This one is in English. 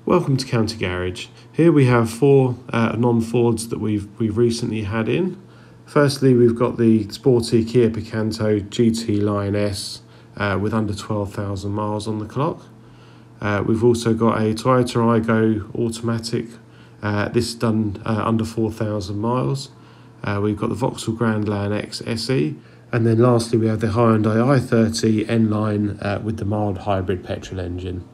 Welcome to County Garage. Here we have four non-Fords that we've recently had in. Firstly, we've got the sporty Kia Picanto GT Line S with under 12,000 miles on the clock. We've also got a Toyota Aygo automatic. This is done under 4,000 miles. We've got the Vauxhall Grandland X SE. And then lastly, we have the Hyundai i30 N-Line with the mild hybrid petrol engine.